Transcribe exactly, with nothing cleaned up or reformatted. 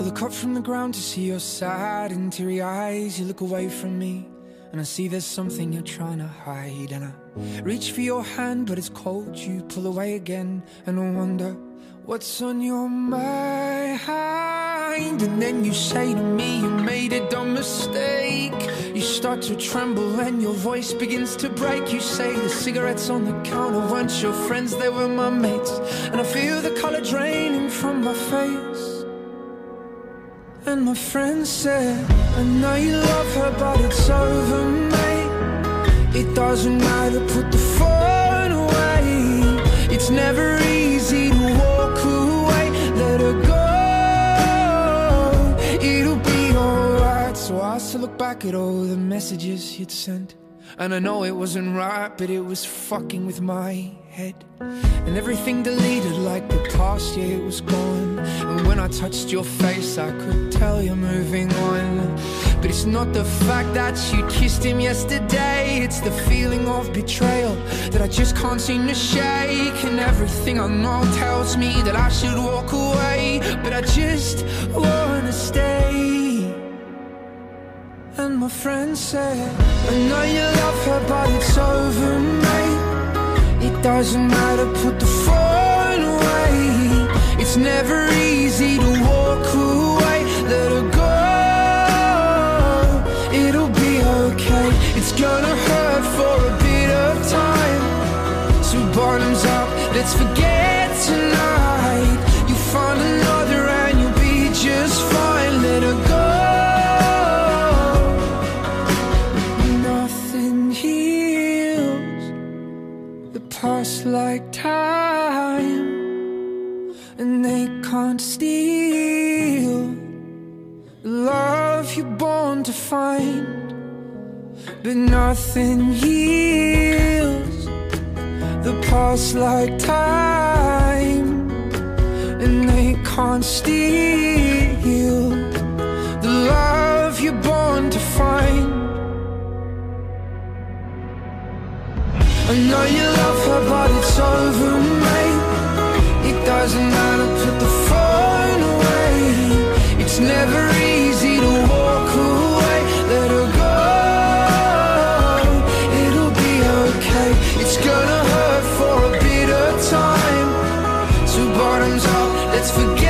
look up from the ground to see your sad and teary eyes. You look away from me and I see there's something you're trying to hide. And I reach for your hand but it's cold. You pull away again and I wonder what's on your mind. And then you say to me you made a dumb mistake. You start to tremble and your voice begins to break. You say the cigarettes on the counter weren't your friends, they were my mates. And I feel the color draining from my face. And my friend said, I know you love her but it's over, mate. It doesn't matter, put the phone away. It's never easy to walk away. Let her go, it'll be alright. So I still look back at all the messages you'd sent, and I know it wasn't right, but it was fucking with my head. And everything deleted like the past, yeah, it was gone. And when I touched your face, I could tell you're moving on. But it's not the fact that you kissed him yesterday, it's the feeling of betrayal that I just can't seem to shake. And everything I know tells me that I should walk away, but I just wanna stay. And my friend said, I know you love her but it's over, mate. It doesn't matter, put the phone away. It's never easy to walk away. Let her go, it'll be okay. It's gonna hurt for a bit of time. So bottoms up, let's forget tonight. You find another and you'll be just fine. Let her go. Past like time, and they can't steal the love you're born to find. But nothing heals the past like time, and they can't steal the love you're born to find. I know you love her but it's over, mate. It doesn't matter, put the phone away. It's never easy to walk away. Let her go, it'll be okay. It's gonna hurt for a bit of time. So bottoms up, let's forget